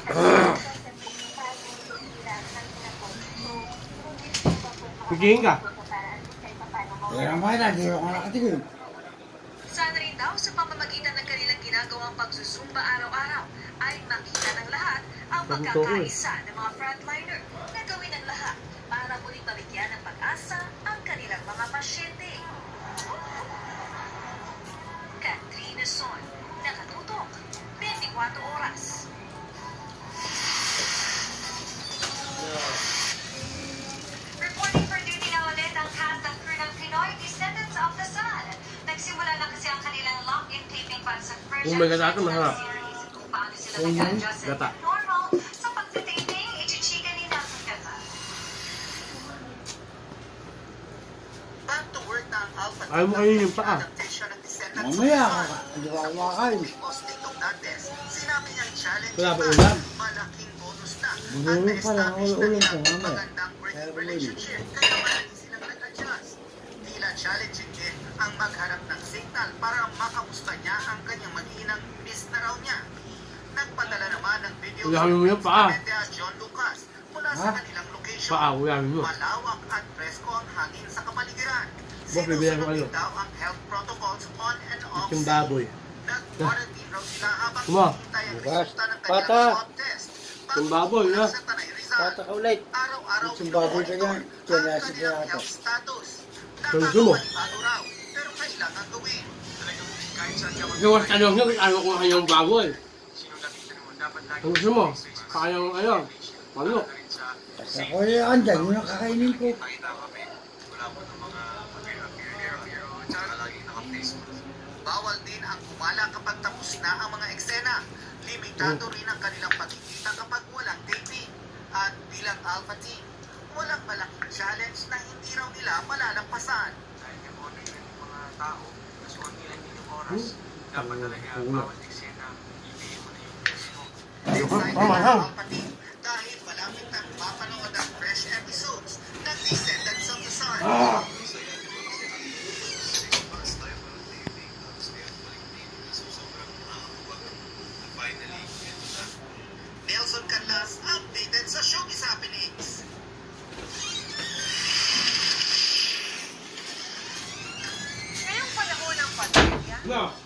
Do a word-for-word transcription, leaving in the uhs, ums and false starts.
Pagiging ka? Kaya naman na, di ako nakatigil. Sana rin daw sa pamamagitan ng kanilang ginagawang pagsusumba araw-araw ay makita ng lahat ang pagkakaisa ng mga frontliner na gawin ng lahat para muling mabigyan ng pag-asa ang kanilang mga pasyente. Katrina Son, nakatutok, twenty-four oras. Reporting for duty na ulit ang cast ng crew ng Pinoy Descendants of the Sun. Nagsimula na kasi ang kanilang lock-in taping para sa first Kung may gata ito, masarap. kung paano sila nag-adjust sa Gata. normal sa pagtitaping, ichichika ni Nelson Cata. Back to work na ang Alpha Ayaw mo kayo yung paa. adaptation ng Descendants of the Mamaya, Sun. hindi ko ako makakain. Posting ng Dantes, sinabi niyang challenge Wala pa na ulam. malaking bonus na Bunulo at pa lang, na-establish na ulam nilang ko, mamaya. magandang Kaya working ba relationship kaya malaki silang nag-adjust. Tila challenging din ang maghanap ng signal para makamusta niya ang kanyang mag-iinang miss na raw niya. Nagpadala naman ng video Uyamin mo yung paa. sa John Lucas mula sa Ha? kanilang location. Paa, uyamin mo. Malawak at presko ang hangin sa kapaligiran. Boss, bibigyan ko ano? Sinusunod daw ang health protocols on and off Yung scene. baboy. Nag-quarantine raw sila habang Kuma. hinihintay ang Bukas. resulta ng Pata. kanilang swab test. Yung baboy, Bago ha? sa Tanay Rizal, Pata ka ulit. araw-araw Yung baboy ka monitor yan. ang Kaya si kanilang Pirata. health status. Konsumo. Nakakapanibago raw, pero kailangan gawin. Gawas ka lang yun, ayaw ko kanyang baboy. Ang gusto mo? Kayang ayaw. Manok. Kasi ako yung andyan, yung nakakainin ko. Bawal din ang kumala kapag tapos na ang mga eksena. Limitado rin ang kanilang pagkikita kapag walang taping. At bilang Alpha Team, walang malaking challenge na hindi raw nila malalampasan. Dahil yung ano yung mga tao, mas konti lang yung oras, dapat talaga bawat eksena, ibigay mo na yung best mo. Excited ang Alpha Team dahil malapit na mapanood ang fresh episodes ng Descendants of the Sun. Nelson Canlas, updated sa Showbiz Happenings. Ngayong panahon ng pandemya, No.